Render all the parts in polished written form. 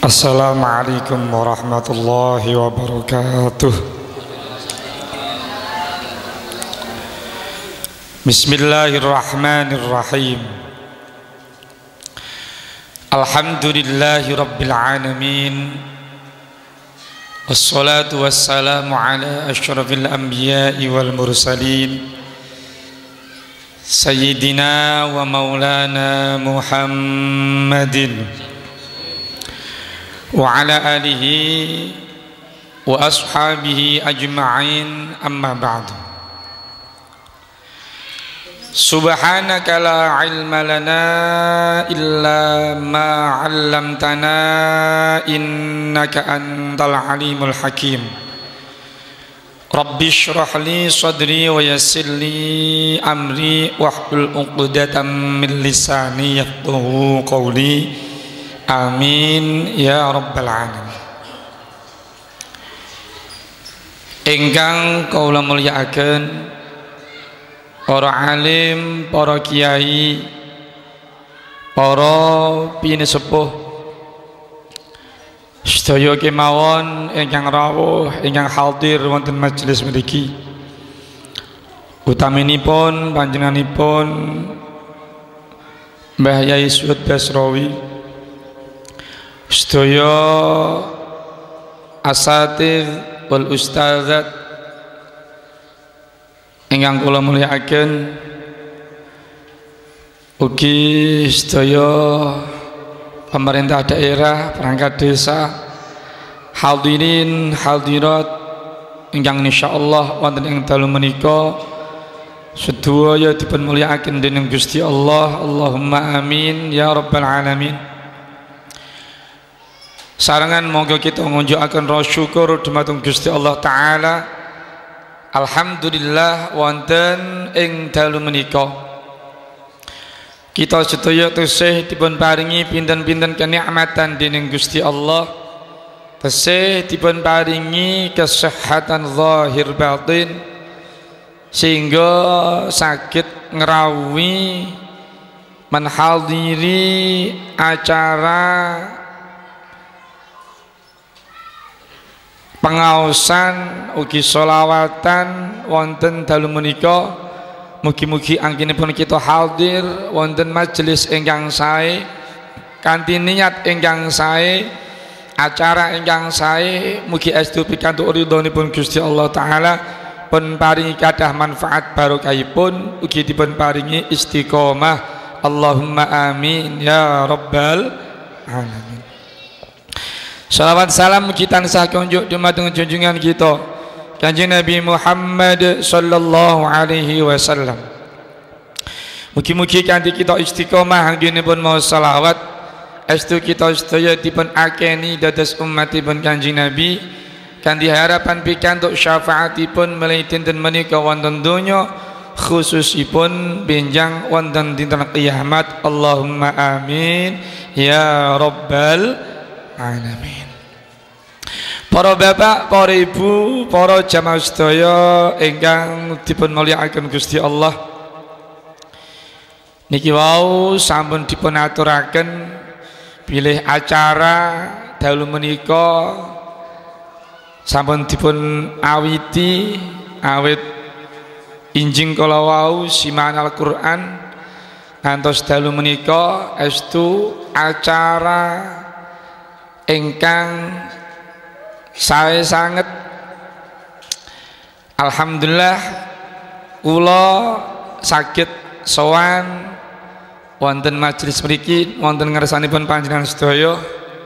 Assalamualaikum warahmatullahi wabarakatuh. Bismillahirrahmanirrahim. Alhamdulillahi rabbil alamin. Wassalatu wassalamu ala asyrafil anbiya'i wal mursalin Sayyidina wa maulana Muhammadin wa ala alihi wa ashabihi ajma'in, amma ba'du. Subhanaka la ilma lana illa ma 'allamtana innaka antal alimul hakim. Rabbi shrah li sadri wa yassir li amri wahlul 'uqdatam min lisani yafqahu qawli. Amin ya rabbal alamin. Ingkang kaula mulyakaken para alim, para kiai, para pinesepuh sedaya kemawon ingkang rawuh, ingkang hadir wonten majelis mriki. Utaminipun panjenenganipun Mbah Yai Suud Basrawi, sedaya asatidz wal ustadzat ingkang kula mulyakaken, ugi sedaya pemerintah daerah, perangkat desa, hadirin hadirat ingkang insyaallah wonten ing dalu menika sedaya dipun mulyakaken dening Gusti Allah. Allahumma amin ya rabbal alamin. Sarangan monggo kita ngunjukaken rasa syukur dumateng Gusti Allah taala. Alhamdulillah wonten ing dalu menika kita sedaya tesih dipun paringi pinten-pinten kenikmatan dening Gusti Allah, tesih dipun paringi kesehatan zahir batin sehingga saged ngrawuhi menhadiri acara pengaosan ugi sholawatan wonten dalu menika. Mugi-mugi anggenipun kita hadir wonten majelis ingkang sae kanthi niat ingkang sae, acara ingkang sae. Mugi estu pikantuk ridhonipun Gusti Allah taala, pun paringi kathah manfaat barokahipun, ugi dipun paringi istiqomah. Allahumma amin ya rabbal alamin. Salawat salam kita tansah kunjuk dumateng junjungan kita Kanjeng Nabi Muhammad sallallahu alaihi wasallam. Mugi-mugi kanthi kita istiqomah anggenipun maos selawat, estu kita sedaya dipun akeni dados umatipun Kanjeng Nabi kanthi harapan pikantuk syafaatipun menawi dinten menika wonten donya, khususipun benjang wonten dinten kiamat. Allahumma amin ya rabbal alamin. Para bapak, para ibu, para jamaah sedaya ingkang dipun mulyakaken Gusti Allah, niki wau sampun dipun aturaken bilih acara dalu menika sampun dipun awiti awit injing kala wau simaan Al-Qur'an ngantos dalu menika estu acara ingkang sae sanget. Alhamdulillah kula saged sowan wonten majelis mriki wonten ngersanipun panjenengan sedaya,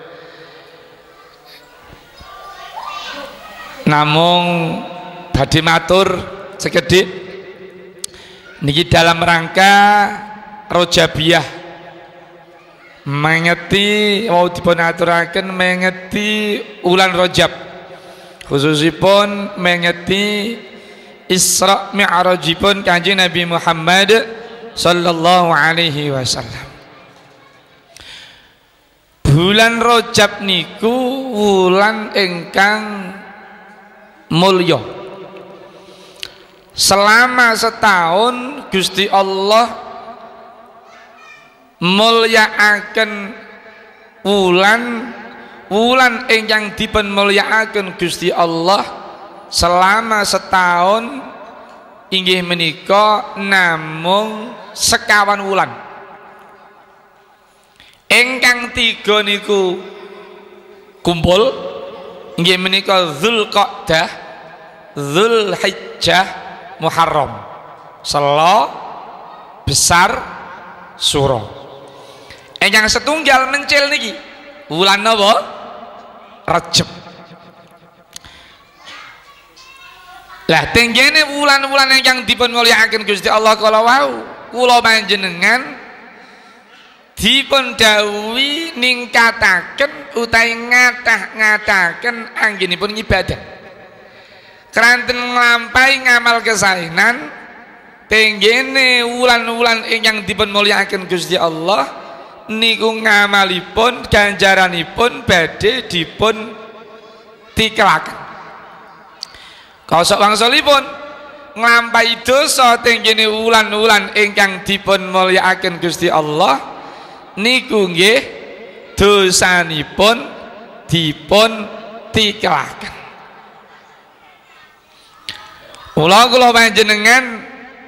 namung badhe matur sekedhik niki dalam rangka Rajabiyah, mengeti mau dipun aturaken mengeti ulan Rajab, khususipun mengeti Isra Mi'rajipun Kanjeng Nabi Muhammad sallallahu alaihi wasallam. Bulan Rajab niku wulan ingkang mulya. Selama setahun Gusti Allah mulyakaken wulan wulan ingkang dipun mulyakaken Gusti Allah selama setahun inggih menika namung sekawan wulan. Ingkang tiga niku kumpul inggih menika Dzulqa'dah, Dzulhijjah, Muharram. Sela, Besar, Suro. Ingkang setunggal mencil niki wulan napa? Rajab. Lah tenggene wulan-wulan ingkang dipun mulyakaken Gusti Allah kala wau kula panjenengan dipun dawuhi ningkataken utawi ngatah-ngataken anggenipun ibadah. Keranten nglampahi ngamal kesaenan tenggene wulan-wulan ingkang dipun mulyakaken Gusti Allah niku ngamalipun ganjaranipun badhe dipun tikelaken. Kosok wangsulipun nglampahi dosa tenggene wulan-wulan ingkang dipun mulyakaken Gusti Allah niku nggih dosanipun dipun tikelaken. Kula panjenengan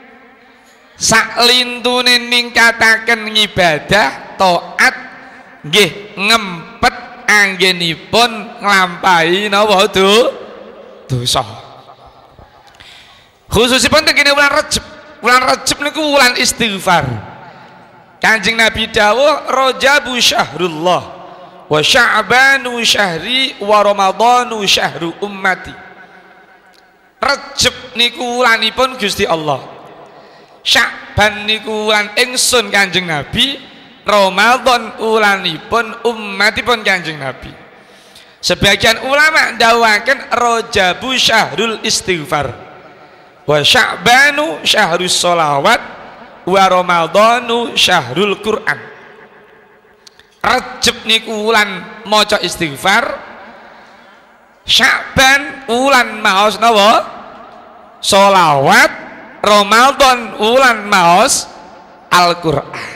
saklintune ningkataken ibadah taat nggih ngempet anggenipun nglampahi napa dosa. Khususipun tengene wulan Rajab. Wulan Rajab niku wulan istighfar. Kanjeng Nabi dawuh Rajabu syahrullah wa Sya'banu syahri wa Ramadhanu syahru ummati. Rajab niku wulanipun Gusti Allah. Sya'ban niku wulan ingsun Kanjeng Nabi, Ramadan wulanipun ummatipun Kanjeng Nabi. Sebagian ulama ndawuhaken Rajabu syahrul istighfar wa Sya'banu syahrus sholawat wa Ramadhanu syahrul Quran. Rajab niku wulan maca istighfar, Sya'ban wulan maos napa? Sholawat, Ramadan wulan maos Al-Qur'an.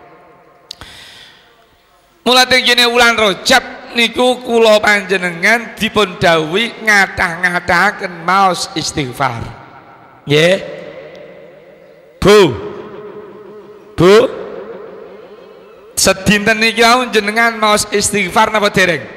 Mula tengene wulan Rajab niku kula panjenengan dipun dawuhi ngatah-ngatahaken maos istighfar. Nggih. Bu. Sedinten niki wau jenengan maos istighfar napa dereng?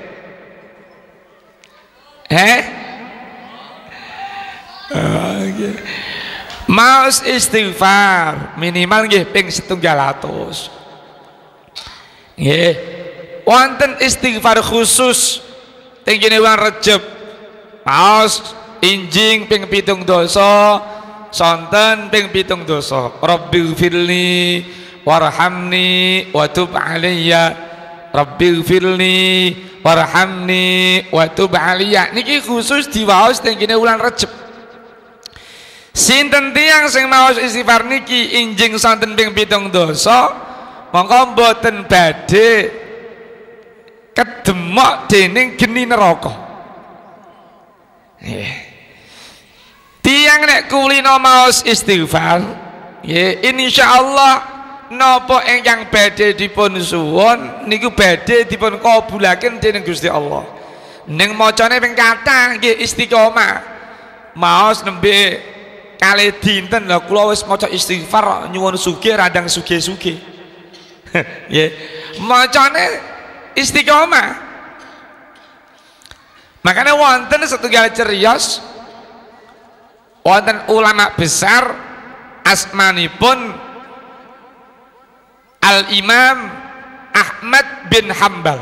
Maos istighfar minimal nggih ping 700. Nggih. Wonten istighfar khusus tengene wulan Rajab. Maos injing ping 7 dosa, sonten ping 7 dosa. Rabbighfirli warhamni wa tub alayya. Rabbighfirli warhamni wa tub alayya. Niki khusus diwaos tengene wulan Rajab. Sinten tiyang sing maos istighfar niki injing sonten ping 7 dosa, mongko mboten badhe kedemok dening geni neraka. Tiang nek kulino maos istighfar, insyaallah napa ingkang badhe dipun suwun niku badhe dipun kabulaken dening Gusti Allah. Ning macane ping kathah nggih istiqomah. Maos nembe kalih dinten lha kula wis maca istighfar nyuwun sugih randang sugih-sugih. Nggih. Macane istiqomah. Makanya wonten setunggal ceriyos wonten ulama besar asmanipun Al-Imam Ahmad bin Hambal.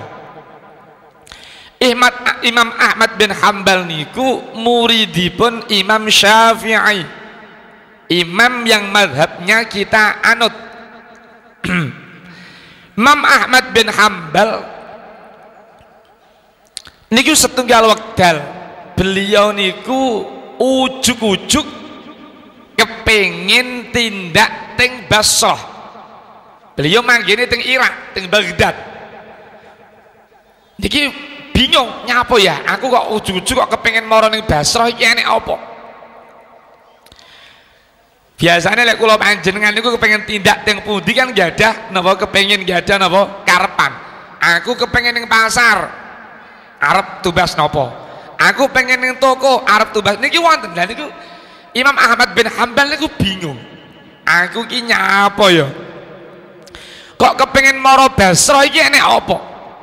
Imam Ahmad bin Hambal niku muridipun Imam Syafi'i, imam yang madhabnya kita anut. Imam Ahmad bin Hambal niku setunggal wekdal beliau niku ujuk-ujuk kepengin tindak teng Basrah. Beliau manggene teng Irak, teng Baghdad. Niki bingung nyapa ya, aku kok ujuk-ujuk kok kepengin mara ning Basrah iki enek apa? Biasanya lek kula panjenengan niku kepengin tindak teng pundi kan gadah napa kepengin gadah napa karepan. Aku kepengin ning pasar. arep tubas nopo? Aku pengen ning toko arep tubas niki wonten. Lah niku Imam Ahmad bin Hambal niku bingung. Aku ki nyapa ya? Kok kepengen mara Basra iki enek apa?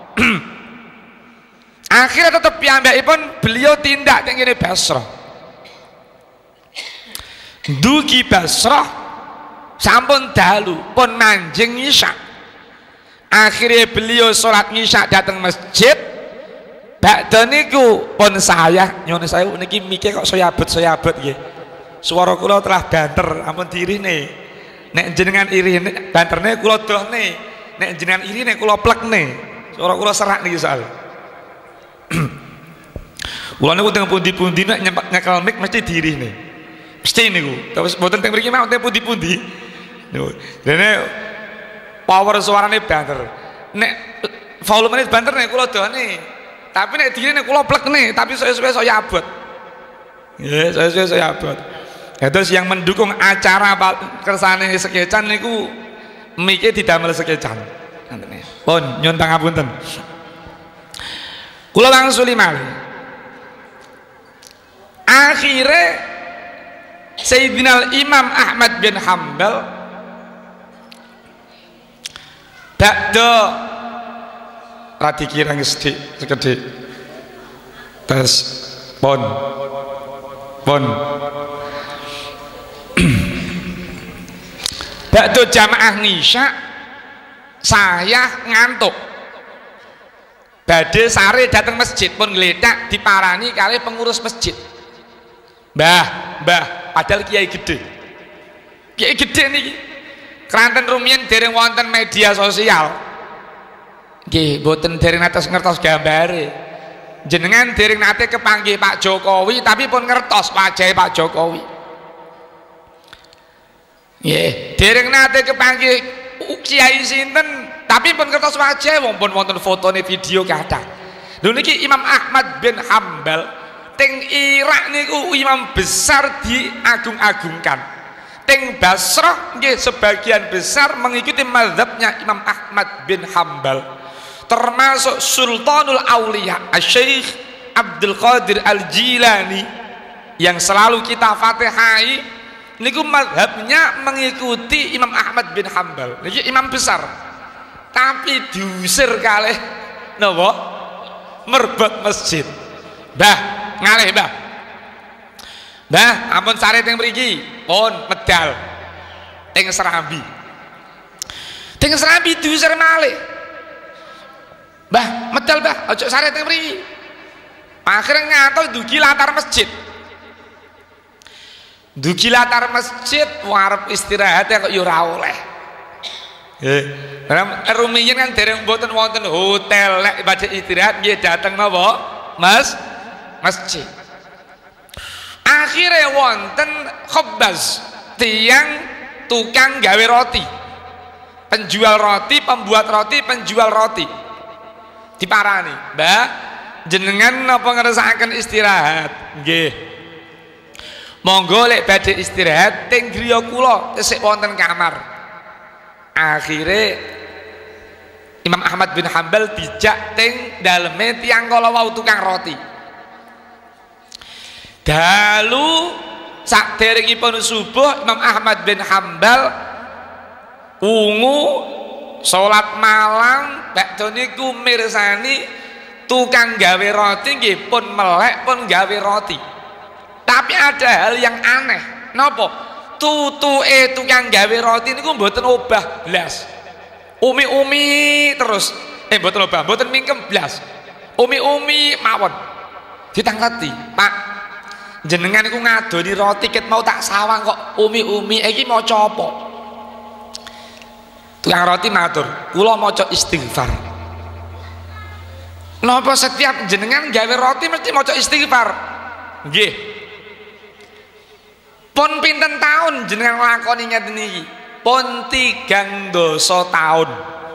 Akhirnya tetap piyambakipun beliau tindak teng kene Basra. Dugi Basra sampun dalu pun manjing isya. Akhirnya beliau sholat isya datang masjid. Bakda niku pun saya nyuwun sewu niki mikir kok soyabet nggih. Suara kula telah banter ampun dirine. Nek jenengan irine banterne kula dohne. Nek jenengan irine kula plekne. Suara kula serak niki soal. Kula niku teng pundi-pundi nek nyekel mik mesti dirine. Mesti niku. Terus mboten teng mriki mawon teng pundi-pundi. Niku. Dene power suarane banter. Nek volumene banter nek kula dohne. Tapi nek dirine kula plekne, tapi suwe-suwe saya abot. Nggih, suwe-suwe saya abot. Ya, terus yang mendukung acara kersane sekecan niku mike didamel sekecan. Pun nyuwun pangapunten. Kula langsung malih. Akhire Sayyidina Imam Ahmad bin Hambal bakda radi kirang sekedhik tes pon bakda jamaah nisya saya ngantuk badhe sare dateng masjid pun ngletak diparani kali pengurus masjid. Mbah padahal kiai gede niki keranten rumiyin dereng wonten media sosial nggih mboten dereng atas ngertos gambare jenengan dereng nate kepanggih Pak Jokowi tapi pun ngertos wajahe Pak Jokowi nggih dereng nate kepanggih kiai sinten tapi pun ngertos wajahe wong wonten fotone video kathah. Lho niki Imam Ahmad bin Hambal teng Irak niku imam besar diagung-agungkan. Teng Basrah nggih sebagian besar mengikuti mazhabnya Imam Ahmad bin Hambal. Termasuk Sultanul Auliya Asy-Syaikh Abdul Qadir Al-Jilani yang selalu kita fatihai niku mazhabnya mengikuti Imam Ahmad bin Hambal. Niki imam besar. Tapi diusir kalih napa? Merbot masjid. Ngalih Mbah ampun sare teng mriki pun medal teng Serambi diusir malih Mbah medal Mbah ojo sare teng mriki akhirnya ngatur dugi latar masjid warep istirahat kok ya ora oleh rumiyin kan dereng mboten wonten hotel lek badhe istirahat nggih dateng napa masjid. Akhirnya wonten khobbaz tiang tukang gawe roti, penjual roti, pembuat roti, penjual roti diparani, Mbah jenengan napa ngersakaken istirahat? Nggih. Monggo lek badhe istirahat teng griya kula tesih wonten kamar. Akhirnya Imam Ahmad bin Hambal dijak teng daleme tiang kala wau tukang roti. Dalu sakderengipun subuh Imam Ahmad bin Hambal ungu salat malam bakda niku mirsani tukang gawe roti nggih pun melek pun gawe roti. Tapi ada hal yang aneh. Napa? Tutuke tukang gawe roti niku mboten obah blas. Umi-umi terus. Mboten obah, mboten mingkem blas. Umi-umi mawon. Ditangkleti, Pak. Jenengan iku ngadoni roti ket mau tak sawang kok umi-umi iki maca apa? Tukang roti matur, kula maca istighfar. Napa setiap jenengan gawe roti mesti maca istighfar? Nggih. Pun pinten taun jenengan nglakoni ngeten iki? Pun 3 tahun.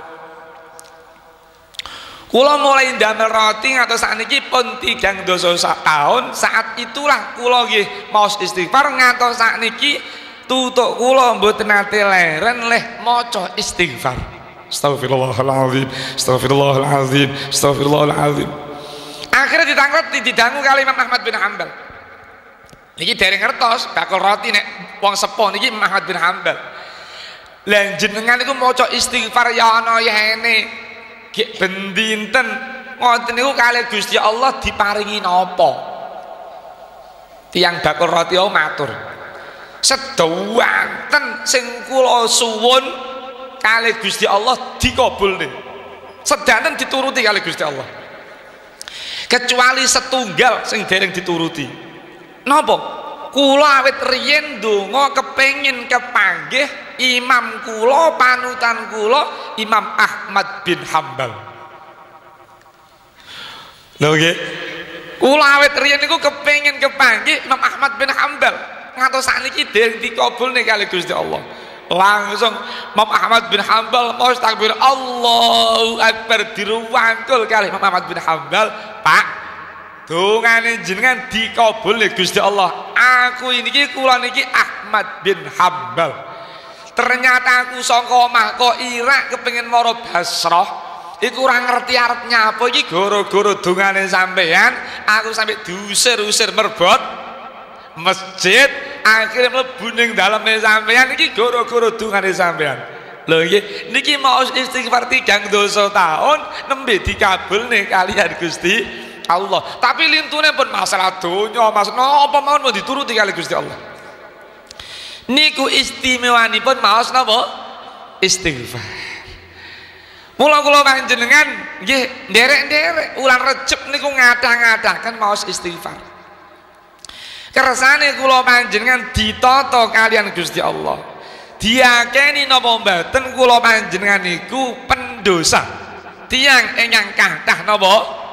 Kula mulai ndamel roti ngantos sakniki pun 3 tahun. Saat itulah kula nggih maos istighfar ngantos sakniki tutuk kula mboten nate leren leh maca istighfar. Astagfirullahalazim, astagfirullahalazim, astagfirullahalazim. Akhirnya ditanglet didangu kali Imam Ahmad bin Hanbal. Niki dereng ngertos bakul roti nek wong sepuh niki Imam Ahmad bin Hanbal. Lah jenengan niku maca istighfar ya ana yene. Gek ben dinten ngoten niku kalih Gusti Allah diparingi napa? Tiang bakul roti matur. Sedawanten sing kula suwun kalih Gusti Allah dikabulne. Sedanten dituruti kalih Gusti Allah. Kecuali setunggal sing dereng dituruti. Napa? Kula awit riyen ndonga kepengin kepanggih imam kula panutan kula Imam Ahmad bin Hanbal. Lho nggih. Kula awit riyen niku kepengin kepanggih Imam Ahmad bin Hanbal. Ngantos sakniki dereng dikabulne kalih Gusti Allah. Langsung Imam Ahmad bin Hanbal mau takbir Allahu Akbar diruwangkul kalih Imam Ahmad bin Hanbal, Pak, dongane jenengan dikabulne Gusti Allah. Aku niki kula niki Ahmad bin Hanbal. Ternyata aku saka omah kok Irak kepengin mara Basrah. Iku ora ngerti arep nyapa iki gara-gara dongane sampean, aku sampe diusir-usir merbot masjid, akhirnya mlebu ning daleme sampean iki gara-gara dongane sampean. Lho nggih, niki mau istighfar 3 dosa tahun nembe dikabulne kalian Gusti Allah. Tapi lintune pun masalah donya, Mas napa mawon mau dituruti kali Gusti Allah. Niku istimewanipun maos napa? Istighfar. Mula kula panjenengan nggih nderek-nderek ulang Recep niku ngadah-ngadahaken maos istighfar. Kersane kula panjenengan ditata kalian Gusti Allah. Diakeni napa mboten kula panjenengan niku pendosa. Tiyang ingkang kathah napa?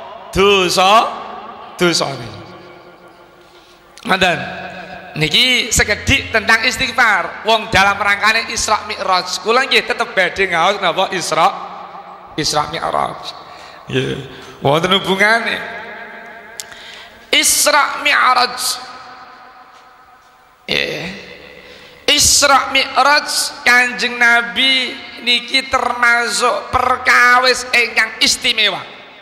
Dosane. Mandan. Niki sekedhik tentang istighfar. Wong dalam rangkane Isra Mi'raj. Kula nggih tetep badhe ngaos napa Isra Mi'raj. Nggih. Wonten hubungane. Isra Mi'raj. Isra Mi'raj Kanjeng Nabi niki termasuk perkawis ingkang istimewa.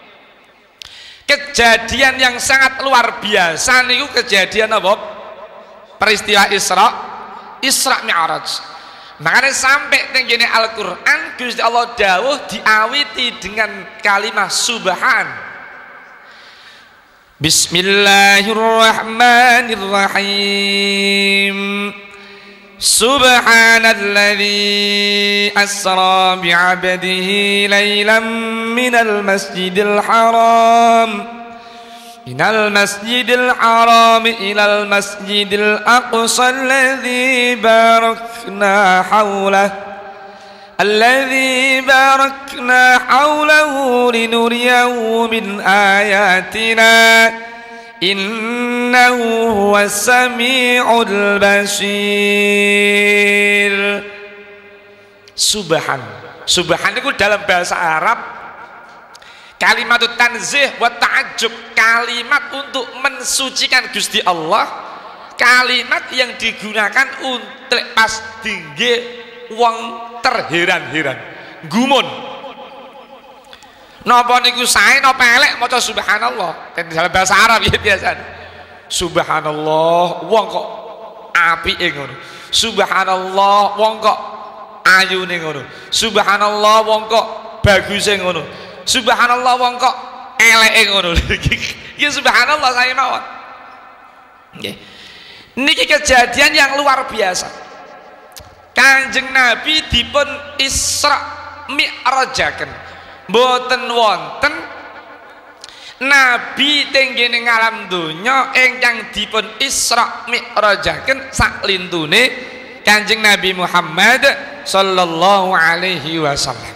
Kejadian yang sangat luar biasa niku kejadian apa? Peristiwa Isra Mi'raj. Makanya sampai tenggene Al-Qur'an Gusti Allah dawuh diawiti dengan kalimat subhan. Bismillahirrahmanirrahim. Subhanalladzi asra bi'abdihi lailan minal masjidil haram إلى المسجد الأقصى الذي باركنا حوله لنريه من آياتنا إنه هو السميع البصير. Subhan itu dalam bahasa Arab kalimat tanzih wa ta'ajjub, kalimat untuk mensucikan Gusti Allah, kalimat yang digunakan untuk pas tinggi wong terheran-heran gumun. Napa niku sae napa elek maca subhanallah dalam bahasa Arab ya biasa. Subhanallah wong kok apike ngono. Subhanallah wong kok ayune ngono. Subhanallah wong kok baguse ngono. Subhanallah wong kok eleke ngono. Ya subhanallah saya mawon. Nggih. Niki kejadian yang luar biasa. Kanjeng Nabi dipun Isra Mi'rajaken. Mboten wonten nabi tenggene ngalam donya ingkang dipun Isra Mi'rajaken saklintune Kanjeng Nabi Muhammad sallallahu alaihi wasallam.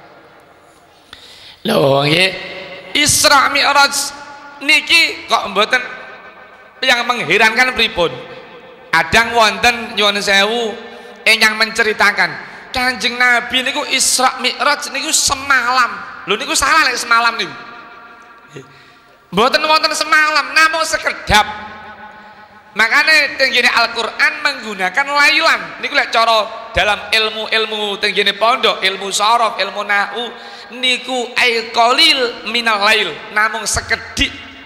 Lho nggih, Isra Mi'raj niki kok mboten yang mengherankan pripun? Adang wonten nyuwun sewu ingkang menceritakan Kanjeng Nabi niku Isra Mi'raj niku semalam. Lho niku salah lek semalam niku. Mboten wonten semalam, namung sekedap. Makanya tenggene Al-Qur'an menggunakan lailan. Niku lek cara dalam ilmu-ilmu tenggene pondok, ilmu sharaf, ilmu nahwu niku ay qalil minal lail, namung sekedhik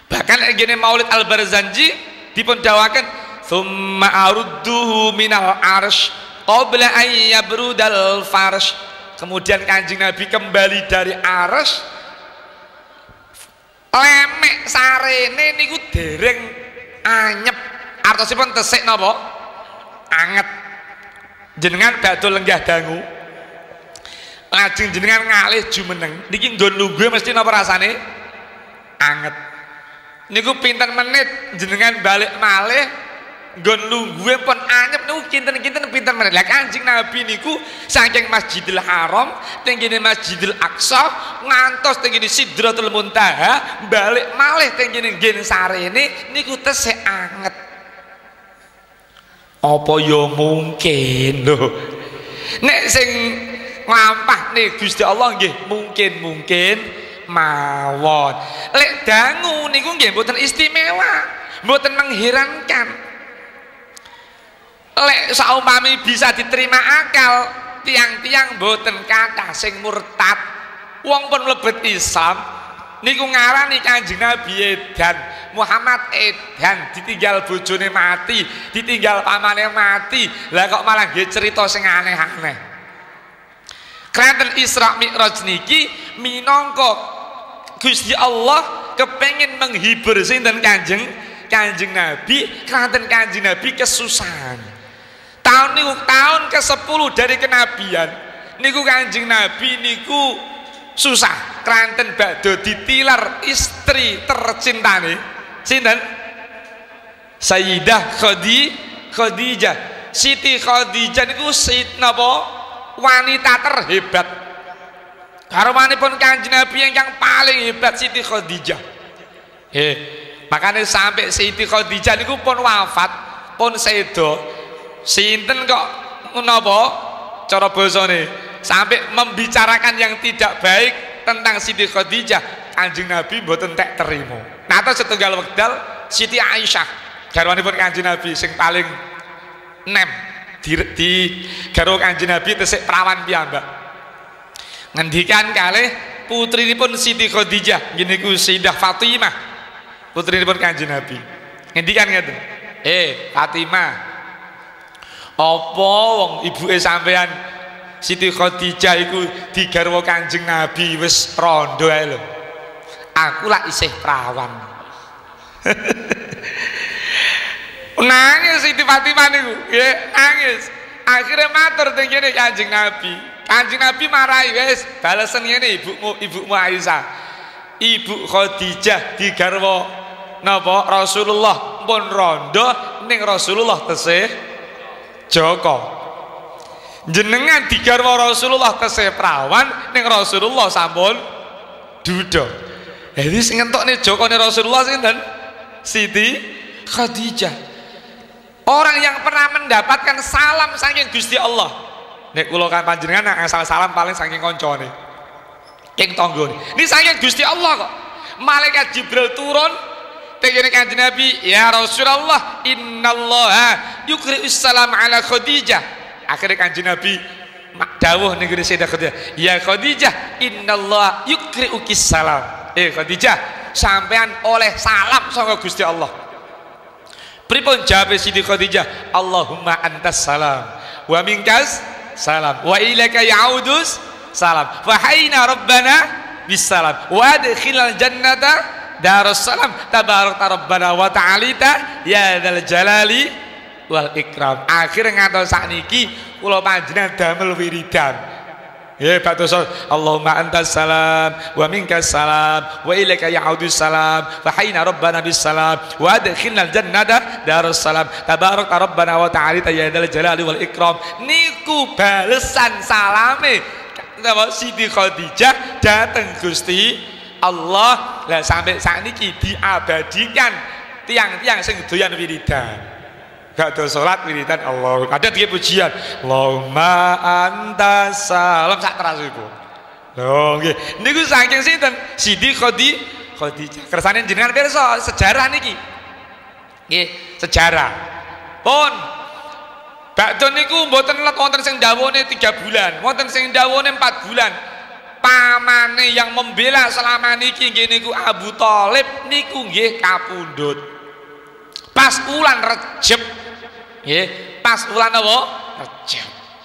Bahkan gini Maulid Al-Barzanji dipun dawakan thumma arudduhu minal arsh qabla an yabrudal farsh. Kemudian Kanjeng Nabi kembali dari arsh, lemek sarene niku dereng anyep, artosipun tesik napa anget. Jenengan badhe lenggah dangu lajeng jenengan ngalih jumeneng niki nggon lungguh mesti napa rasane anget. Niku pinten menit jenengan balik malih nggon lungguhe pun anyep niku kinten-kinten pinten menit. Lah Kanjeng Nabi niku saking Masjidil Haram teng kene Masjidil Aqsa ngantos teng kene Sidratul Muntaha balik malih teng kene nggih sarene niku tesih anget. Apa ya mungkin lho nek sing nglampah nih Gusti Allah nggih mungkin mawon. Lek dangu niku nggih mboten istimewa, mboten mengherankan. Lek saumpami bisa diterima akal, tiang-tiang mboten kathah sing murtad. Wong pun mlebet Islam niku ngarani Kanjeng Nabi edan, Muhammad edan, ditinggal bojone mati, ditinggal pamane mati. Lah kok malah nggih cerita sing aneh-aneh. Kraten Isra Mi'raj niki minangka Gusti Allah kepengin menghibur sinten Kanjeng Nabi. Kraten Kanjeng Nabi kesusahan. Tahun niku tahun ke-10 dari kenabian. Niku Kanjeng Nabi niku susah. Kraten badhe ditilar istri tercintane sinten? Sayyidah Khadijah. Siti Khadijah niku napa? Wanita terhebat. Garwanipun Kanjeng Nabi yang paling hebat Siti Khadijah. Makanya sampai Siti Khadijah niku pun wafat, pun sedo. Sinten kok napa cara basane sampai membicarakan yang tidak baik tentang Siti Khadijah, Kanjeng Nabi mboten tek terima. Nata setunggal wekdal Siti Aisyah garwanipun Kanjeng Nabi sing paling nem di garwa Kanjeng Nabi tesih prawan piyambak. Ngendikan kalih putrinipun Siti Khadijah ngene niku Sayyidah Fatimah, putrinipun Kanjeng Nabi. Ngendikan ngeten, Fatimah, apa wong ibuke sampean Siti Khadijah iku digarwa Kanjeng Nabi wis rondo ae lho. Aku lak isih prawan. Nangis Siti Fatimah niku, nggih, nangis. Akhirnya matur teng kene Kanjeng Nabi. Kanjeng Nabi marahi wis balesen ngene ibumu Aisyah. Ibu Khadijah digarwa napa Rasulullah pun rondo ning Rasulullah tesih Joko. Jenengan digarwa Rasulullah tesih prawan ning Rasulullah sampun duda. Jadi sing ngentokne Jokone Rasulullah sinten? Siti Khadijah. Orang yang pernah mendapatkan salam saking Gusti Allah. Nek kula kan panjenengan asal salam paling saking koncone. King tanggane. Ini saking Gusti Allah kok. Malaikat Jibril turun tengene Kanjeng Nabi, "Ya Rasulullah, innallaha yuqri'us salam ala Khadijah." Akhirnya Kanjeng Nabi dawuh ning Sayyidah Khadijah, "Ya Khadijah, innallaha yuqri'ukis salam." Khadijah, sampean oleh salam saka Gusti Allah. Pripun jawab Siti Khadijah? Allahumma antas salam wa minkas salam wa ilaika ya'udus salam fa hayna rabbana bis salam wa adkhilal jannata darus salam tabarakta rabbana wa ta'alita ya dzal jalali wal ikram. Akhir ngantos sakniki kula panjenengan damel wiridan. Batus Allahumma antas salam wa minkas salam wa ilaika ya'udus salam fa hayna rabbana bis salam wa adkhilnal jannata darus salam tabarakta rabbana wa ta'alita ya dzal jalali wal ikram. Niku balesan salame Siti Khadijah dateng Gusti Allah. Lah sampai sakniki diabadikan tiang-tiang sing doyan wiridan. Gak ada sholat wiridan Allah. Ada tiga pujian. Allahumma antas salam sak terasipun. Lho nggih. Niku saking sinten? Siti Khadijah. Kersane jenengan pirsa sejarah niki. Nggih, sejarah. Pun bakdo niku mboten let wonten sing dawuhne 3 bulan, wonten sing dawuhne 4 bulan. pamane yang membela selama niki nggih niku Abu Thalib niku nggih kapundhut pas wulan Rejab nggih pas wulan apa Rejab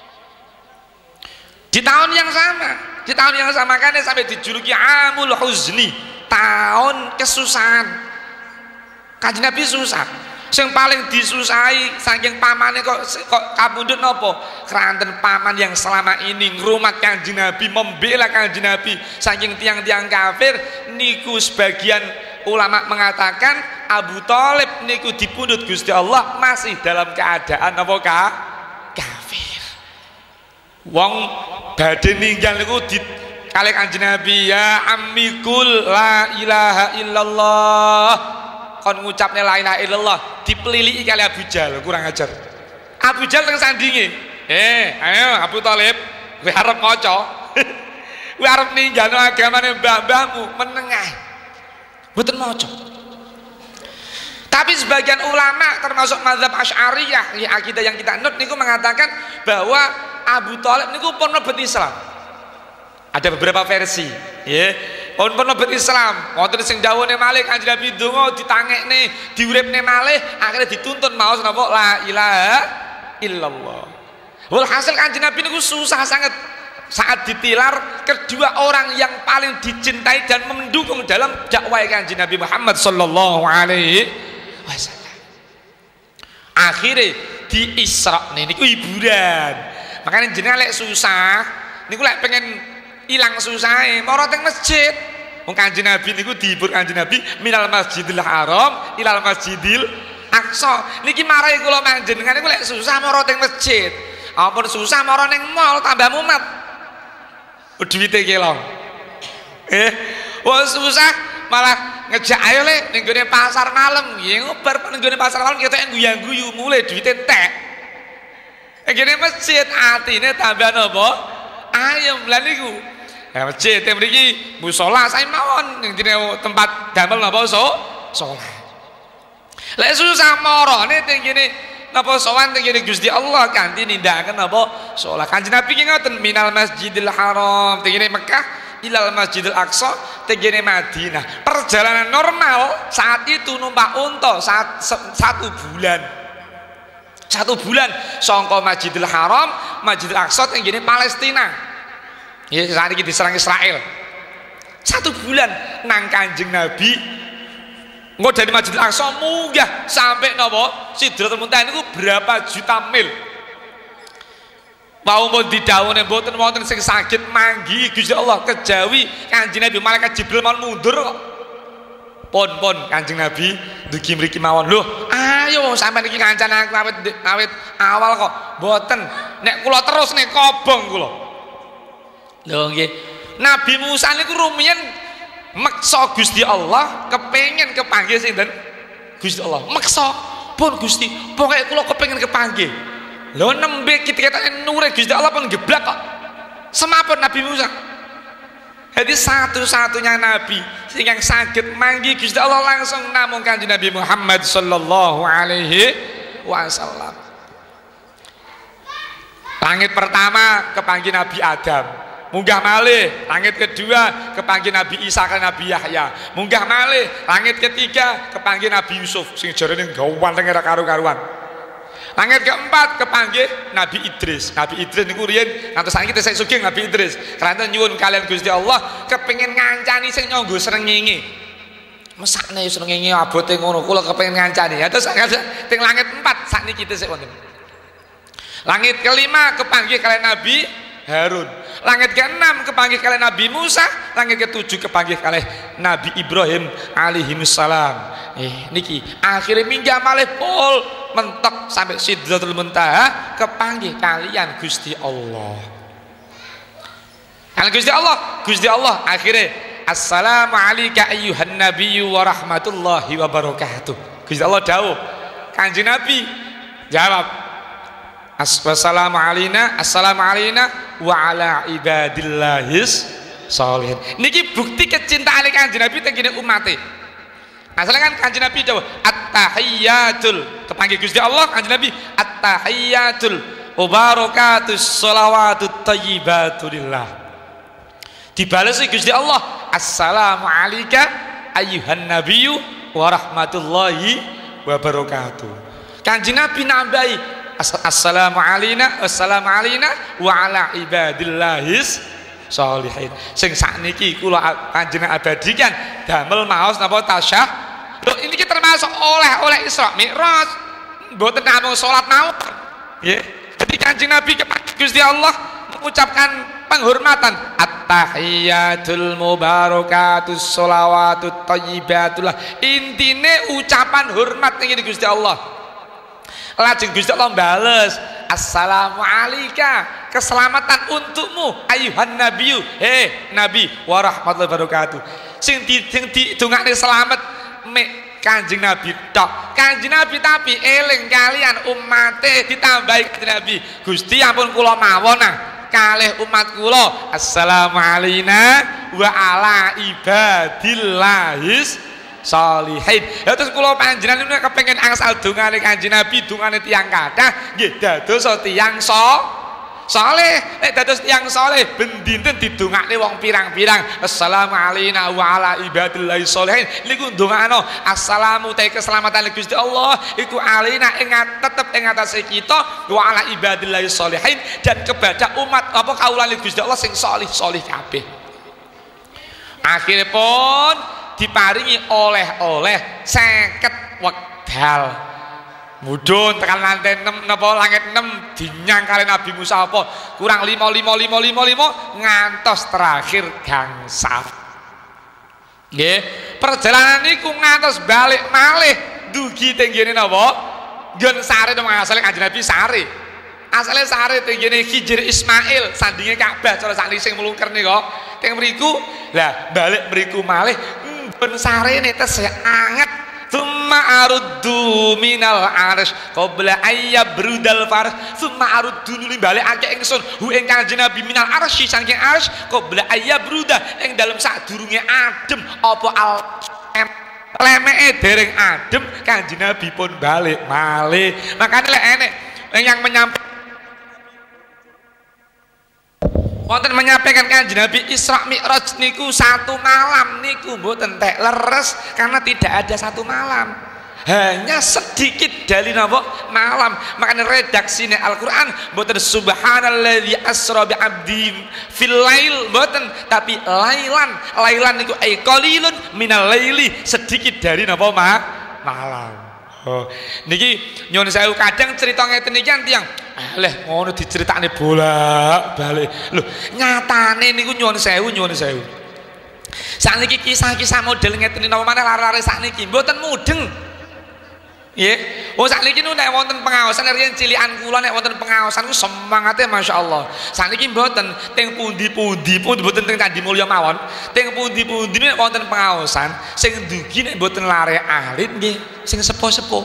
di tahun yang sama kan sampai dijuluki Amul Huzni tahun kesusahan. Kanjeng Nabi susah yang paling disusahi saking pamane kok kapundhut napa keranten paman yang selama ini ngrumat Kanjeng Nabi membela Kanjeng Nabi saking tiang-tiang kafir niku sebagian ulama mengatakan Abu Thalib niku dipundhut Gusti Allah masih dalam keadaan apa kafir wong badhe ninggal niku di kalih Kanjeng Nabi ya amikul la ilaha illallah kon ngucapne la ilaha illallah dipeliliki kali Abu Jahal kurang ajar. Abu Jahal teng sandinge ayo Abu Thalib kowe arep maca kowe arep ninggalno agamane mbah-mbahmu menengah mboten maca. Tapi sebagian ulama termasuk mazhab Asy'ariyah ya akidah yang kita nut niku mengatakan bahwa Abu Thalib niku pun mlebet Islam. Ada beberapa versi ya pun mlebet Islam wonten sing dawuhne malih Kanjeng Nabi donga ditangekne diuripne malih akhirnya dituntun maos napa la ilaha illallah. Walhasil Kanjeng Nabi niku susah sangat saat ditilar kedua orang yang paling dicintai dan mendukung dalam dakwah Kanjeng Nabi Muhammad sallallahu alaihi wasallam. Akhirnya di Isra niku hiburan. Makanya jenengan lek susah niku lek pengen ilang susahe mara teng masjid. Wong Kanjeng Nabi niku dihibur Kanjeng Nabi minal Masjidil Haram ilal Masjidil Aqsa. Niki marai kula panjenengan niku lek susah mara teng masjid. Ampun susah mara ning mall tambah mumet. Duwite kelong. Wong susah malah ngejak ayo le ning gone pasar malam. Nggih ngobar ning gone pasar malam ketok guyang-guyu mulai duwite entek. Ngene masjid atine tambah napa? Ayem lha niku. Ya masjid teng mriki musala sae mawon ning tempat damel napa salat. Lek susah marane teng kene napa sowan teng kene Gusti Allah kanthi nindakaken napa salat. Kanjeng Nabi ki ngoten minal Masjidil Haram teng kene Mekah ilal Masjidil Aqsa teng kene Madinah. Perjalanan normal saat itu numpak unta saat 1 bulan. 1 bulan saka Masjidil Haram Masjidil Aqsa teng kene Palestina. Ya saat ini diserang Israel 1 bulan nang Kanjeng Nabi engko dari Masjidil Aqsa munggah sampai napa Sidratul Muntaha niku berapa juta mil. Mau pun didhawuhne mboten wonten sing saged manggi Gusti Allah kejawi Kanjeng Nabi malaikat Jibril mau mundur kok. Pun Kanjeng Nabi dugi mriki mawon. Lho, ayo sampeyan iki kancan aku awit awal kok. Mboten. Nek kula terus nek kobong kula. Lho nggih. Nabi Musa niku rumiyin meksa Gusti Allah kepengin kepanggih sinten? Gusti Allah. Meksa, pun Gusti, pokoke kula kepengin kepanggih. Lho nembe kita nure Gusti Allah pun geblak kok. Semapun Nabi Musa. Jadi satu-satunya nabi yang saged manggi Gusti Allah langsung namung Kanjeng Nabi Muhammad sallallahu alaihi wasallam. Langit pertama kepanggih Nabi Adam. Munggah malih langit kedua kepanggih Nabi Isa kan Nabi Yahya. Munggah malih langit ketiga kepanggih Nabi Yusuf sing jarene gawan ora karu-karuan. Langit keempat kepanggih Nabi Idris. Nabi Idris niku riyen ngantos saiki tesih sugih Nabi Idris. Karena nyuwun kalian Gusti Allah kepengin ngancani sing nyanggo srengenge. Mesakne srengenge abote ngono kula kepengin ngancani. Ya terus teng langit 4 sakniki tesih wonten. Langit kelima kepanggih kalian Nabi Harun. Langit ke-6 kepanggih kalian Nabi Musa. Langit ke-7 kepanggih kalian Nabi Ibrahim alaihissalam. Niki akhirnya minggah malih pol mentok sampai Sidratul Muntaha kepanggih kalian Gusti Allah. Kalian Gusti Allah akhirnya assalamu alayka ayyuhan nabiyyu wa rahmatullahi wa barakatuh. Gusti Allah dawuh Kanjeng Nabi jawab assalamu alayna wa ala ibadillahis sholihin. Niki bukti kecintaan Kanjeng Nabi teng kene umate. Asalnya kan Kanjeng Nabi dawuh at-tahiyyatul kepanggih Gusti Allah Kanjeng Nabi at-tahiyyatul wa barakatus shalawatut thayyibatu lillah. Dibalesi Gusti Allah, assalamu alayka ayyuhan nabiyyu wa rahmatullahi wa barakatuh. Kanjeng Nabi nambahi assalamu alayna wa ala ibadillahis sholihin. Sing sakniki kula panjenengan abadikan damel maos napa tasyah. Lho ini termasuk oleh Isra Mi'raj. Mboten namung salat mawon. Nggih. Jadi Kanjeng Nabi kepada Gusti Allah mengucapkan penghormatan at-tahiyatul mubarakatus sholawatut thayyibatul. Intine ucapan hormat ning Gusti Allah. Lajeng Gusti Allah bales assalamu alayka, keselamatan untukmu ayuhan nabiyyu, nabi wa rahmatullahi wabarakatuh. Sing didongakne selamat mek Kanjeng Nabi tok. Kanjeng Nabi tapi eling kalian umate ditambahi Kanjeng Nabi. Gusti ampun kula mawon kalih umat kula assalamu alayna wa ala ibadillahis sholihin. Ya terus kula panjenengan niku kepengin angsal dongane Kanjeng Nabi, dongane tiyang kathah nggih dados tiyang saleh. Nek dados tiyang saleh ben dinten didongakne wong pirang-pirang assalamu alayna wa ala ibadillahi sholihin. Niku ndongakno assalamu ta keselamatan Gusti Allah iku alina tetep ing atase kita wa ala ibadillahi sholihin, dan kepada umat apa kaulane Gusti Allah sing salih-salih kabeh. Akhire pun diparingi oleh-oleh 50 wekdal. Mudhun tekan lantai 6 napa langit 6 dinyang kali Nabi Musa apa kurang 5 ngantos terakhir gangsal. Nggih, perjalanan niku ngantos balik malih dugi teng ngene napa? Nggon sare nang asale Kanjeng Nabi sare. Asale sare teng ngene Hijr Ismail sandinge Ka'bah cara sakniki sing mlungker nika. Teng mriku lah balik mriku malih ben sarene tes anget. Tsumma aruddu minal arsy qabla ayyabrudal fars. Tsumma aruddu nuli balekake ingsun hu ing Kanjeng Nabi minal arsy saking arsy qabla ayyabruda ing dalem sadurunge adem apa al lemeke dereng adem Kanjeng Nabi pun balik malih. Makane lek enek yang menyampaikan wonten menyampaikan Kanjeng Nabi Isra Mi'raj niku 1 malam niku mboten entek leres karena tidak ada 1 malam, hanya sedikit dari napa malam. Makanya redaksine Al-Qur'an mboten subhanalladzi asra bi 'abdi fil lail mboten, tapi lailan niku ai qalilun minal laili, sedikit dari napa malam. Oh, niki nyuwun sewu kadang cerita ngeten iki tiyang leh ngono diceritakne bolak-balik. Lho, nyatane niku nyuwun sewu. Sakniki kisah-kisah model ngeten napa maneh lare-lare sakniki mboten mudeng. Nggih. Oh sakniki niku nek wonten pengaosan riyen cilikan kula nek wonten pengaosan ku semangate masyaallah. Sakniki mboten teng pundi-pundi pun mboten teng Candi Mulya mawon. Teng pundi-pundi nek wonten pengaosan sing dugi nek mboten lare alit nggih, sing sepo-sepo.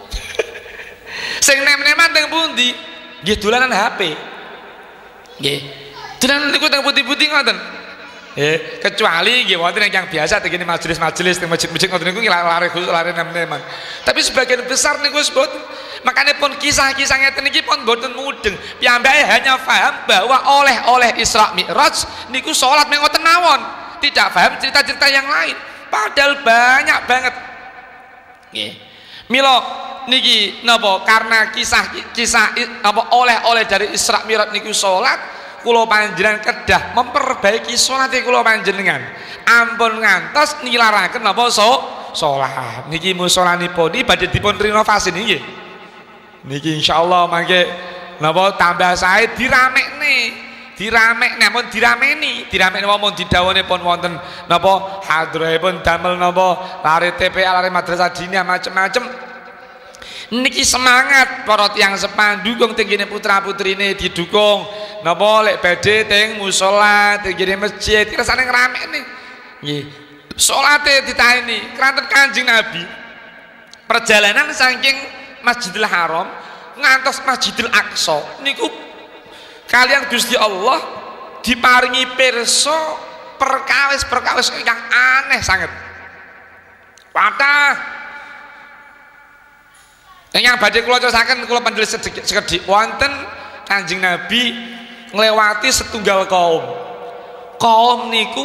Sing nem-neman teng pundi? Nggih dolanan HP. Nggih. Dolanan niku teng pundi-pundi ngoten. Kecuali nggih wonten yang biasa tegene majelis-majelis teng masjid-masjid ngoten niku lare nem-neman. Tapi sebagian besar niku mboten. Makanya pun kisah-kisah ngeten niki pun mboten mudeng. Piyambake hanya paham bahwa oleh Isra Mi'raj niku salat mengoten mawon. Tidak paham cerita-cerita yang lain. Padahal banyak banget. Nggih. Mila niki napa karena kisah apa oleh dari Isra Mi'raj niku salat, kula panjenengan kedah memperbaiki salat kula panjenengan. Ampun ngantos nilaraken napa salat. Niki musolanipun iki badhe dipun renovasi niki. Niki insyaallah mangke napa tambah sae diramekne pun dirameni wong didhawuhne pun wonten napa hadrahipun damel napa lare TPA lare madrasah diniyah macem-macem. Niki semangat para tiyang sepandukung tenggene putra-putrine didukung napa lek badhe teng musala tenggene masjid kersane ngramekne nggih salate ditaheni kranten Kanjeng Nabi perjalanan saking Masjidil Haram ngantos Masjidil Aqsa niku kalian Gusti Allah diparingi pirsa perkawis yang aneh sangat. Patah yang badhe kula cerisaken kula pendelis sekedhik wonten Kanjeng Nabi nglewati setunggal kaum kaum niku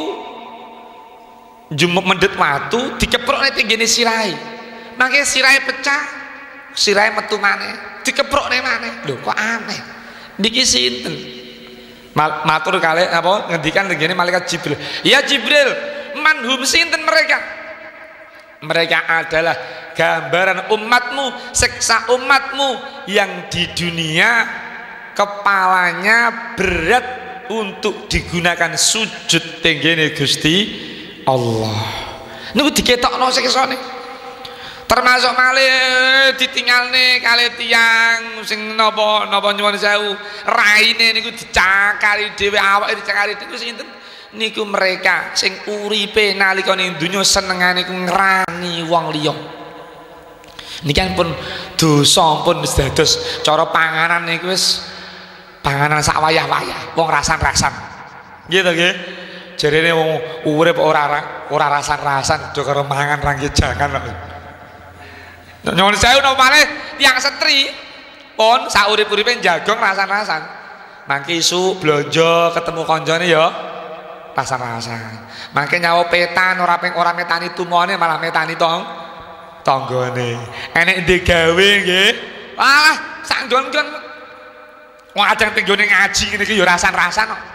jumuk mendet watu dikeprokne tinggene sirahe. Mangke sirahe pecah, sirahe metu maneh, dikeprokne maneh. Lho kok aneh. Niki sinten? Matur kalih apa ngendikan tinggene malaikat Jibril. Ya Jibril, manhum sinten mereka? Mereka adalah gambaran umatmu, seksa umatmu yang di dunia kepalanya berat untuk digunakan sujud tenggene Gusti Allah. Niku diketokno seksane. Termasuk malih ditinggalne kalih tiyang sing napa nyuwun sewu, raine niku dicakali dhewe, awake dicakali niku sinten? Niku mereka sing uripe nalika ning donya senengane ku ngrani wong liya. Niki pun dosa pun wis dados cara panganan niku wis panganan sak wayah-wayah, wong rasan-rasan. Nggih to nggih. Jarene wong urip ora rasan-rasan do karo mangan rangke jangan kok. Nyuwun sewu napa malih tiyang setri pun sak urip-uripe jagong rasan-rasan. Mangke isuk blonjo ketemu kancane ya rasan-rasan. Mangke nyawa petan ora metani tumone malah metani tanggane. Enek ndek gawe nggih. Walah sak nggon-nggon wong ajeng tenggone ngaji ngene iki ya rasan-rasan kok.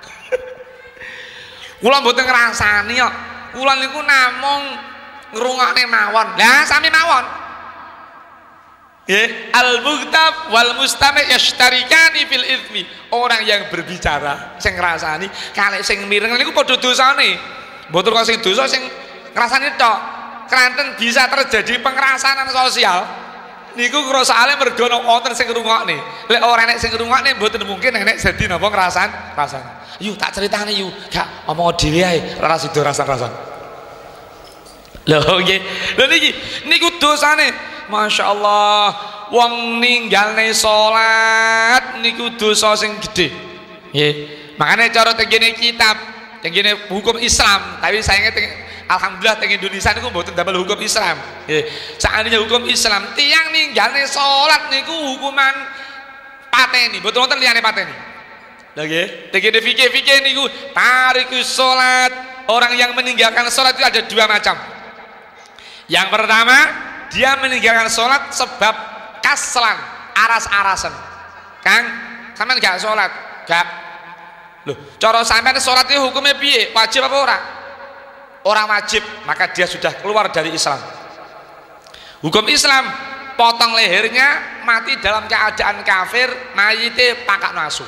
Kula mboten ngrasani kok. Kula niku namung ngrungokne mawon. Lah sami mawon. Nggih, al-mughtab wal mustami' yashtarikani fil itsmi. Orang yang berbicara sing ngrasani kalih sing mireng niku padha dosane. Mboten kok sing dosa sing ngrasani tok. Kranten bisa terjadi pengerasanan sosial. Niku ngrasane mergo wonten sing ngrungokne. Lek ora enek sing ngrungokne mboten mungkin enek dadi napa ngrasani. Yu tak ceritane yu, gak omong dhewe ae ora sida rasan-rasan. Lho nggih. Lho niku dosane. Masya Allah, wong ninggalne salat niku dosa sing gedhe. Nggih. Makane cara tenggene kitab, tenggene hukum Islam, tapi sayangnya alhamdulillah teng Indonesia niku mboten damel hukum Islam. Nggih. Sakjane hukum Islam, tiyang ninggalne salat niku hukuman pateni, mboten wonten liyane pateni. Lha nggih, tenggene fikih niku tarikus salat, orang yang meninggalkan salat itu ada dua macam. Yang pertama, dia meninggalkan sholat sebab kaslan, aras-arasan. Kang, sampean gak sholat? Gak. Loh, cara sampean sholat itu hukumnya piye? Wajib apa ora? Orang wajib, maka dia sudah keluar dari Islam. Hukum Islam, potong lehernya, mati dalam keadaan kafir, mayite pakak nasu.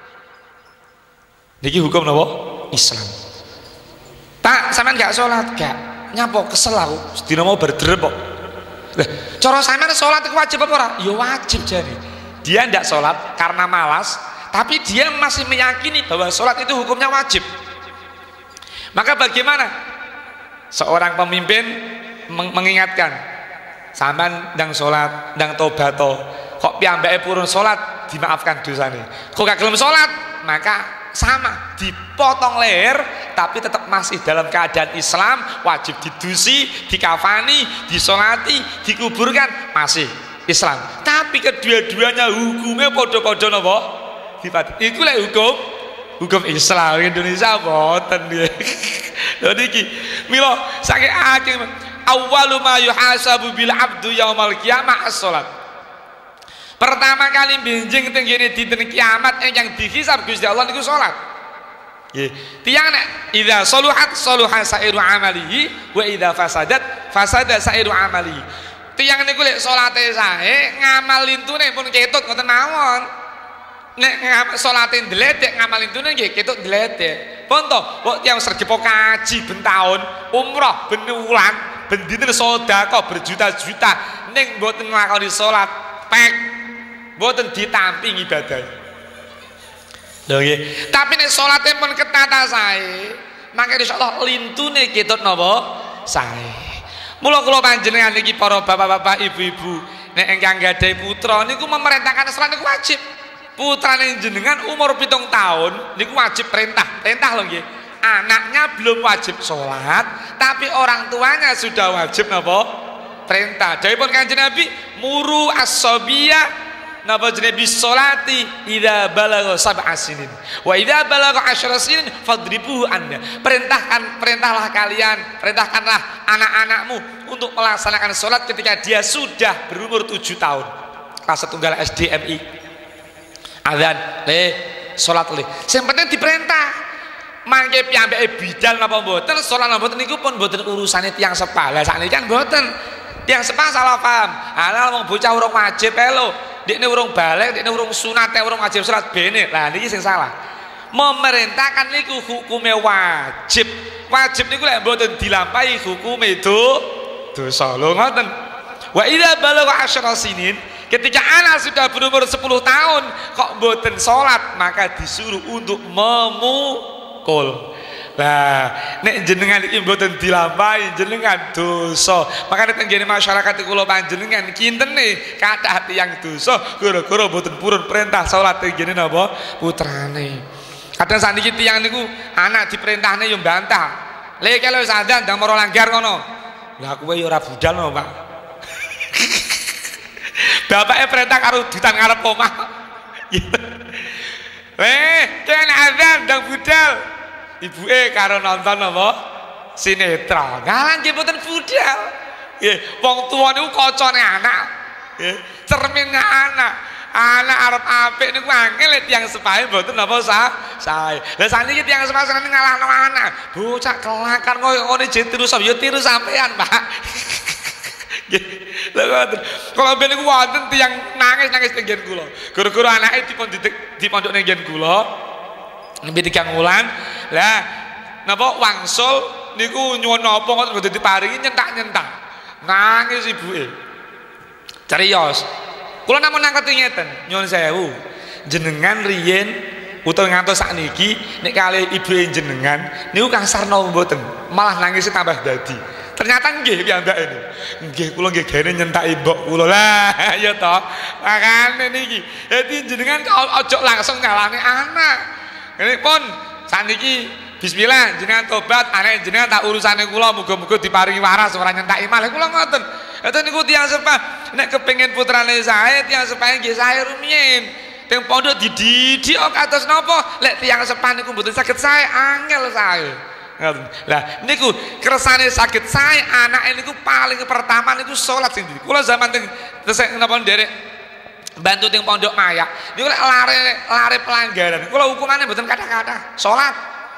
Niki hukum napa? Islam. Pak, sampean gak sholat? Gak. Nyapa kesel aku, sedina mau berderep kok. Lah, cara sampean sholat itu wajib apa ora? Ya wajib jadi. Dia tidak sholat karena malas, tapi dia masih meyakini bahwa sholat itu hukumnya wajib. Maka bagaimana? Seorang pemimpin mengingatkan, sampean ndang sholat, ndang tobato, kok piyambake purun sholat, dimaafkan dosane. Kok gak gelem sholat, maka sama dipotong leher tapi tetap masih dalam keadaan Islam, wajib didusi, dikafani, disolati, dikuburkan, masih Islam. Tapi kedua-duanya hukumnya podo-podo napa? Iku lek hukum Islam Indonesia boten nggih. Lha niki mila saking akeh awwalu ma yuhasabu bil abdu yaumal qiyamah as-shalat. Pertama kali benjing tenggene dinten kiamat yang dihisab Gusti Allah niku salat. Nggih. Tiyang nek idza saluhat saluha sairu amalihi wa idza fasadat fasada sairu amalihi. Tiyang niku lek salate sae ngamal lintune pun ketut ngoten mawon. Nek salate ndledek ngamal lintune nggih ketut ndledek. Pun to, kok tiyang sergepo kaji ben taun, umroh ben wulan, ben dinten sedekah berjuta-juta ning mboten nglakoni salat pek mboten ditampi ibadah. Lho nggih. Tapi nek salate pun ketata sae, mangke insyaallah lintune ketut napa? Sae. Mula kula panjenengan iki para bapak-bapak, ibu-ibu, nek ingkang gadhahi putra niku memerintahkan salat niku wajib. Putrane jenengan umur 7 tahun niku wajib perintah lho nggih. Anaknya belum wajib salat, tapi orang tuanya sudah wajib napa? Perintah. Dawuhipun Kanjeng Nabi, muru as-sabiyya napa jenenge bisolati idza balagha sab'a sinin wa idza balagha 10 sinin fadribuhu anda. Perintahkanlah perintahkanlah anak-anakmu untuk melaksanakan salat ketika dia sudah berumur 7 tahun. Kelas setunggal SDMI. Azan salat le. Sing penting diperintah. Mangke piyambake bidal napa mboten salat napa mboten niku pun mboten urusane tiyang sepah. Lah sakniki kan mboten. Tiyang sepah salah paham. Ala wong bocah urung wajib ae lho. Dekne urung balik, dekne urung sunat, urung wajib salat bene. Lah niki sing salah. Memerintahkan niku hukume wajib. Wajib niku lek mboten dilampahi hukume dosa. Lho ngoten. Wa idza balagha 10 sinin, ketika anak sudah berumur 10 tahun kok mboten salat, maka disuruh untuk memukul. Nah, nek jenengan iki mboten dilampahi jenengan dosa. Makane tenggene masyarakat kula panjenengan kintene kathah tiyang dosa gara-gara mboten purun perintah salat tenggene napa putrane. Kadang saniki tiyang niku anak diperintahne yo mbantah. Le kelo wis adzan ndang moro langgar ngono. Lah kowe yo ora budal no, Pak. Bapake perintah karo dutan ngarep omah. Kene adzan ndang budal. Ibuke karo nonton apa? Sinetron. Ngalan nggih mboten budal. Nggih, wong tuwa niku kocone anak. Nggih, cermine anak. Anak arep apik niku angel tiyang sepahe mboten napa sae. Lah saniki tiyang sepahe seneng ngalahno anak. Bocah kelakan koyo ngene tiru ya tiru sampean, Pak. Nggih. Lha ngoten. Kula ben niku wonten tiyang nangis-nangis teng nggen kula. Gara-gara anake dipondok ning nggen kula. Nembe 3 wulan. Lah napa wangsul niku nyuwun napa ngoten boten diparingi nyentak-nyentak. Nangis ibuke. Carios. Kula namung nangketi ngeten, nyuwun sewu. Jenengan riyen utawa ngantos sakniki nek kalih ibuke jenengan niku kasar napa mboten? Malah nangis tambah dadi. Ternyata nggih piyambake niku. Nggih kula nggih gene nyentaki mbok kula. Lah ya toh. Makane niki. Dadi jenengan aja langsung ngalahne anak. Ini pun saniki bismillah jenengan tobat anak jenengan tak urusane kula muga-muga diparingi waras ora nyentaki malih kula ngoten. Eta niku tiyang sepah nek kepengin putrane sae tiyang sepah nggih sae rumiyin. Teng pondok dididik kok kados napa? Lek tiyang sepah niku mboten saged sae angel sae. Ngoten. Lah niku kersane saged sae anake niku paling pertama niku salat sing ndi. Kula zaman teng tesek napa nderek bantu ting pondok mayak niku lek lare pelanggaran kula hukumane mboten kathah-kathah salat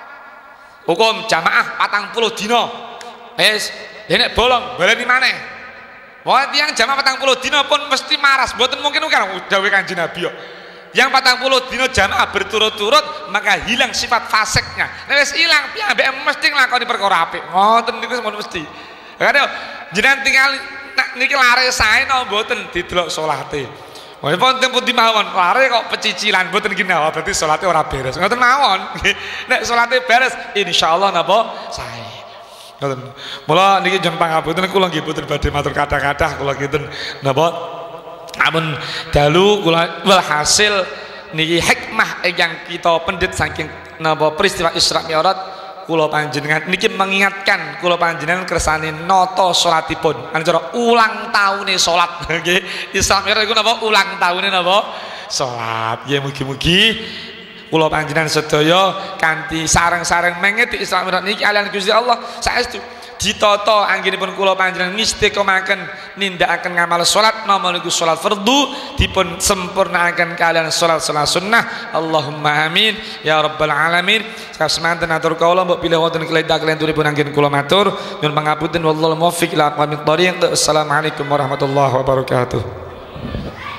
hukum jamaah 40 dina wis nek bolong baleni maneh wae tiyang jamaah 40 dina pun mesti maras mboten mungkin kan dawuh Kanjeng Nabi yo yang 40 dina jamaah berturut-turut maka hilang sifat fasiknya nek wis ilang piyambake mesti nglakoni perkara apik ngoten niku semono mesti kadang jenengan tinggal niki lare sae napa mboten didelok salate. Wah, pun tempo di mawon, lare kok pecicilan, mboten ginawa, berarti salate ora beres. Ngoten mawon. Nek salate beres, insyaallah napa sae. Ngoten. Mula niki jeneng pangapunten kula nggih boten badhe matur kathah-kathah kula kinten napa amun dalu kula walhasil niki hikmah yang kita pendhet saking napa peristiwa Isra Mi'raj kula panjenengan niki mengingatkan kula panjenengan kersane nata salatipun ancara ulang taune salat nggih Isra Mi'raj iku napa ulang taune napa salat nggih mugi-mugi kula panjenengan sedaya kanthi sareng-sareng mengeti Isra Mi'raj niki alian Gusti Allah saestu ditata anggenipun kula panjenengan ngistiqomaken nindakaken ngamal salat nama niku salat fardu dipun sempurnaaken kalian salat sunnah Allahumma amin ya rabbal alamin. Semanten atur kawula mbok pilih wonten kelendak kelenturipun anggen kula matur nyuwun pangapunten wallahu muwaffiq ila aqwamit thoriq. Assalamualaikum warahmatullahi wabarakatuh.